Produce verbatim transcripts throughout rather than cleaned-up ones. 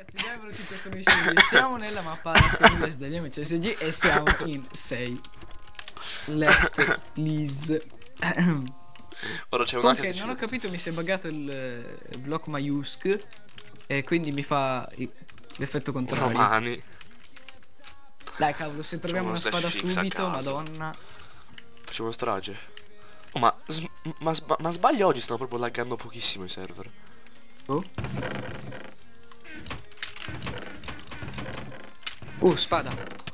ragazzi, benvenuti in questo nuovo video. Siamo nella mappa nascondita degli M C S G e siamo in sei. Left Liz. Ora c'è un Comunque hacker non ho capito, mi si è buggato il, il blocco maiusc e quindi mi fa i- l'effetto contrario. Romani. Dai cavolo, se troviamo una Facciamo uno spada slash fix a subito, caso. madonna. Facciamo strage. Oh, ma, s- ma, sba- ma sbaglio, oggi stanno proprio laggando pochissimo i server. Oh. Uh, spada.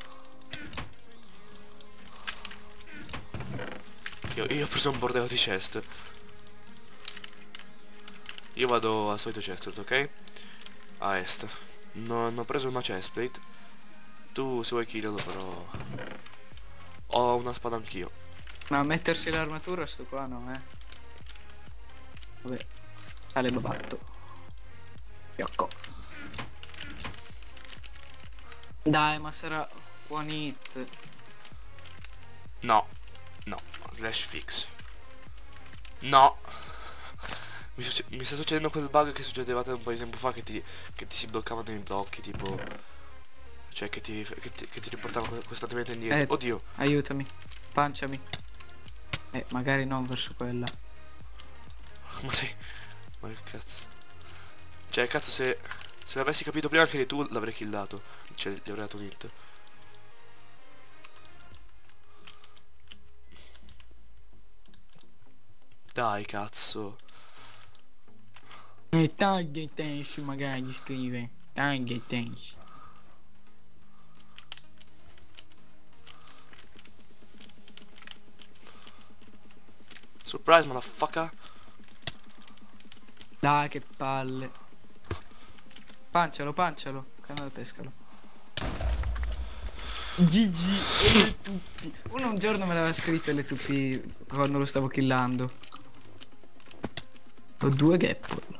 Io, io ho preso un bordello di chest. Io vado al solito chest, ok? A est. Non ho preso una chestplate. Tu se vuoi killerlo però. Ho una spada anch'io. Ma mettersi l'armatura sto qua no, eh. Vabbè. Sale babatto. Fiocco. Dai, ma sarà one hit. No. No. Slash fix. No. Mi, succe- mi sta succedendo quel bug che succedeva un po' di tempo fa, che ti, che ti si bloccavano i blocchi, tipo. Cioè che ti, che ti, che ti riportavano costantemente indietro. Eh, Oddio. Aiutami. Panciami. Eh, magari non verso quella. Ma sei. Ma che cazzo. Cioè cazzo, se. Se l'avessi capito prima che eri tu l'avrei killato. Cioè gli avrei dato un hit. Dai cazzo. E taglia e tensi magari scrive. Taglia e tensi. Surprise motherfucker. Dai che palle. Pancialo, pancialo. Canale pescalo. G G e le tuppi. Uno un giorno me l'aveva scritto le tuppi quando lo stavo killando. Ho due gapple.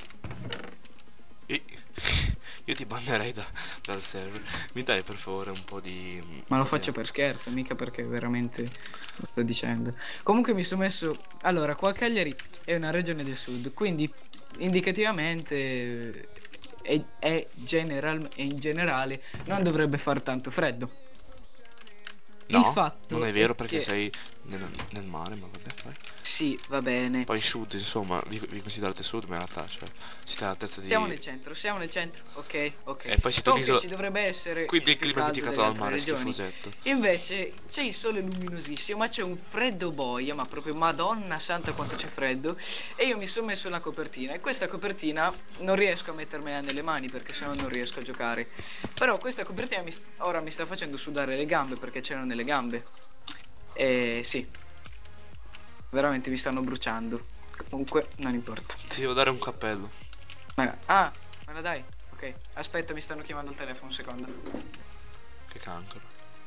Io, io ti bannerei da, dal server. Mi dai per favore un po' di. Ma lo un po' di- faccio per scherzo, mica perché veramente lo sto dicendo. Comunque mi sono messo. Allora, qua Cagliari è una regione del sud, quindi indicativamente è, è general, e in generale non dovrebbe far tanto freddo. No, Il fatto non è vero è perché che- sei nel, nel mare, ma vabbè, vai. Sì, va bene. Poi sud, insomma, vi, vi considerate sud, ma in realtà, cioè, siete all'altezza di. Siamo nel centro, siamo nel centro, ok, ok. E poi siete Comunque un'isola. ci dovrebbe essere Quindi il più clima è caldo mitigato delle dal altre mare, regioni. schifosetto. Invece c'è il sole luminosissimo, ma c'è un freddo boia, ma proprio madonna santa quanto c'è freddo. E io mi sono messo una copertina e questa copertina non riesco a mettermela nelle mani perché sennò non riesco a giocare. Però questa copertina mi st- ora mi sta facendo sudare le gambe perché c'erano nelle gambe. E sì, veramente mi stanno bruciando. Comunque non importa. Ti devo dare un cappello. Ma- ah, me la dai? Ok, aspetta, mi stanno chiamando al telefono un secondo. Che cancro.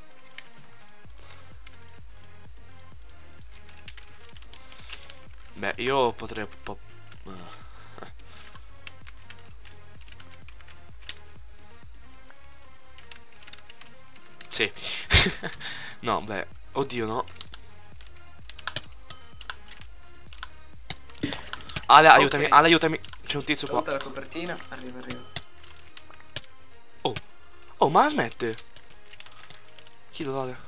Beh, io potrei un po'. eh. Sì. No, beh. Oddio, no. Ale, aiutami, Ok. Ale, aiutami. C'è un tizio qua. Tolta la copertina, arriva, arriva. Oh, oh, ma smette. Chi lo date?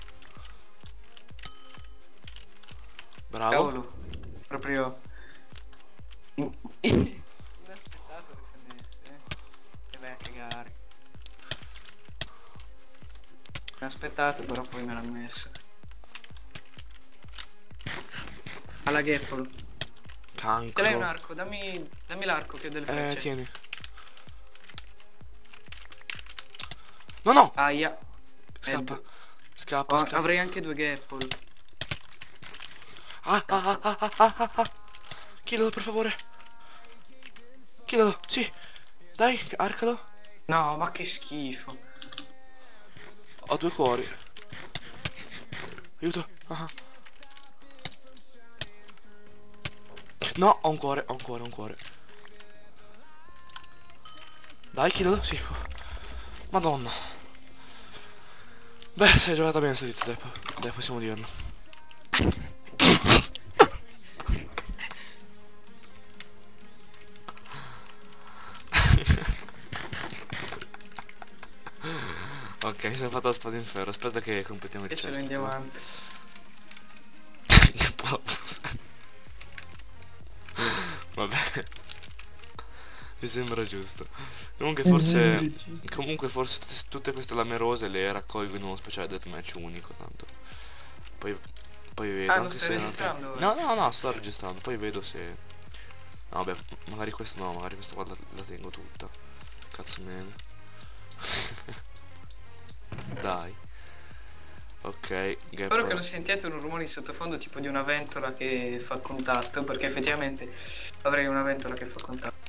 Bravo. Cavolo, proprio inaspettato le F N S, eh. E vai a cagare. Inaspettato, però poi me l'ha messo. Alla Gapple. Ce l'hai un Cancro. arco, dammi, dammi l'arco che ho delle Eh, frecce. tieni. No, no. Aia. Scappa. Ed. Scappa, Oh, scappa. avrei anche due Gapple. Ah, ah, ah, ah, ah, ah, ah, ah. Killalo, per favore. Killalo, sì. Dai, arcalo. No, ma che schifo. Ho due cuori. Aiuto. Ah, ah. No, ho un cuore, ho un cuore, ho un cuore. Dai, killalo, sì. Madonna. Beh, sei giocata bene sto tizio, dai, po- dai, possiamo dirlo. Ok, mi sono fatto la spada in ferro. Aspetta che completiamo il Che ce l'ho chest. in diamante. Che pausa. Vabbè. Mi sembra giusto. Comunque forse. Comunque forse tutte, tutte queste lame rose le raccolgo in uno speciale deathmatch unico, tanto. Poi. Poi vedo. Ah, non anche stai se registrando ora? No, no, no, sto registrando. Poi vedo se. No, vabbè, magari questo no, magari questa qua la, la tengo tutta. Cazzo mene. Dai. Ok, Spero che gap. non sentiate un rumore in sottofondo tipo di una ventola che fa contatto, perché effettivamente avrei una ventola che fa contatto.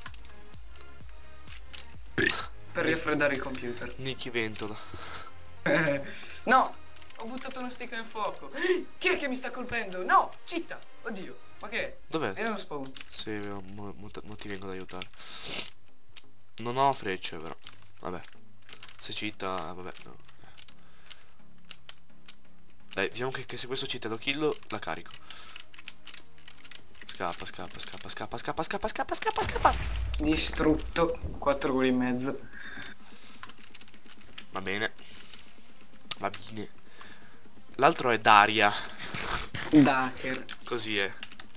Per raffreddare il computer. Nicky Ventola. No! Ho buttato uno stick nel fuoco. Chi è che mi sta colpendo? No! Citta! Oddio! Ma che è? Dov'è? Era uno spawn. Sì, mo, mo, mo ti vengo ad aiutare. Non ho frecce però. Vabbè. Se cita, vabbè, no. Dai, diciamo che, che se questo cita lo killo, la carico. Scappa, scappa, scappa, scappa, scappa, scappa, scappa, scappa, scappa. Distrutto. quattro gol e mezzo. Va bene. Va bene. L'altro è Daria. Daker. Così è.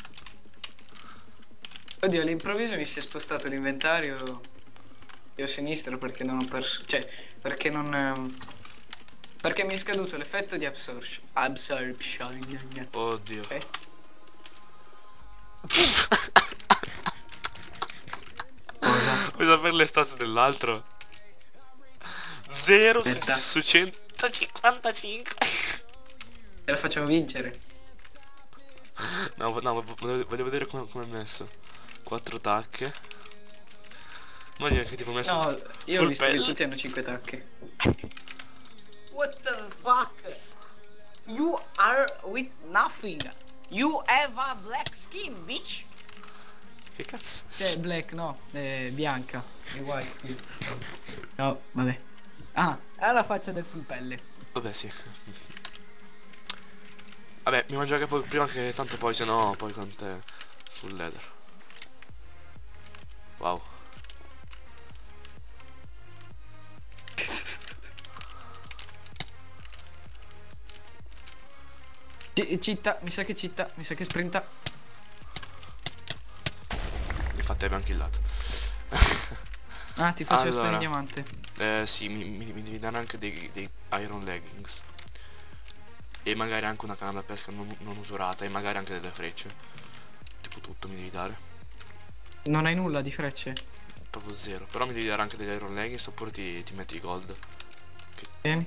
Oddio, all'improvviso mi si è spostato l'inventario io a sinistra perché non ho perso. Cioè, perché non. ehm, Perché mi è scaduto l'effetto di absorption. Absorption. Oddio. Ok? Cosa? Vuoi sapere le stats dell'altro? zero su, Aspetta. su centocinquantacinque. E la facciamo vincere. No, no, voglio, voglio vedere come come è messo. quattro tacche. Immagina che tipo ho messo. No, io ho full visto che pelle. tutti hanno cinque tacche. What the fuck? You are with nothing. You have a black skin, bitch. Che cazzo? Cioè, black no, è bianca. È white skin. No, vabbè. Ah, ha la faccia del full pelle. Vabbè, sì. Vabbè, mi mangio anche poi prima che tanto poi se no poi con te full leather. Wow. C- città, mi sa che città, mi sa che sprinta. Infatti abbiamo killato. Ah, ti faccio Allora. spendere diamante. Eh sì, mi, mi, mi devi dare anche dei, dei iron leggings. E magari anche una canna da pesca non, non usurata. E magari anche delle frecce. Tipo tutto mi devi dare. Non hai nulla di frecce? Proprio zero. Però mi devi dare anche degli iron leggings oppure ti, ti metti i gold. Vieni.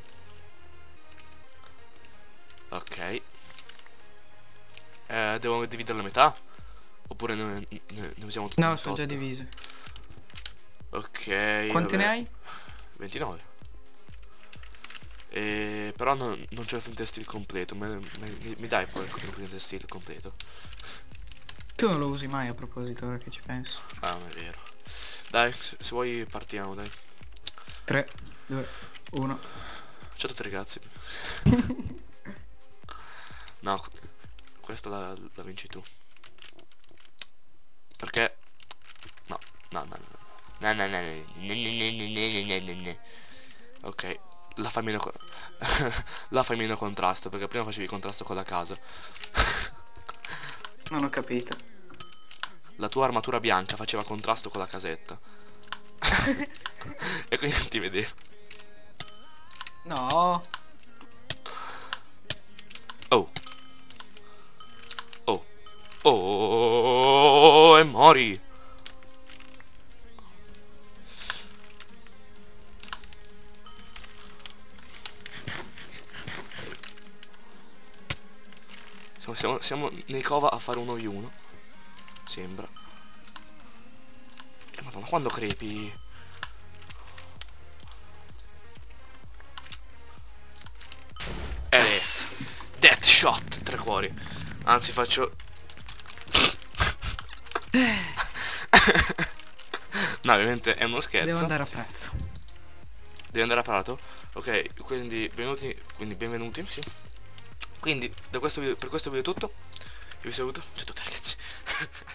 Ok. Eh, devo dividere la metà? Oppure ne, ne, ne usiamo tutto? No, sono già divise. Ok. Quante ne vabbè. hai? ventinove. E però non, non c'è il flint steel completo. Me, me, mi, mi dai poi il flint steel completo? Tu non lo usi mai a proposito, ora che ci penso. Ah, non è vero. Dai, se, se vuoi partiamo, dai. tre, due, uno. Ciao a tutti ragazzi. No, qu- questa la, la vinci tu. Perché? No, no, no, no. No, no, no, no, no, no, no, no, no. Ok, la fai meno co- la fai meno contrasto, perché prima facevi contrasto con la casa. Non ho capito. La tua armatura bianca faceva contrasto con la casetta. E quindi non ti vedevo. No. Oh. Oh. Oh, e mori. Siamo, siamo, siamo nei cova a fare uno v uno. Sembra. Eh, madonna, quando crepi? Eh, death shot, tre cuori. Anzi, faccio... No, ovviamente è uno scherzo. Devo andare a pezzo. Devi andare a prato? Ok, quindi benvenuti, quindi benvenuti, sì. Quindi da questo video, per questo video è tutto. Io vi saluto. Ciao a tutti ragazzi.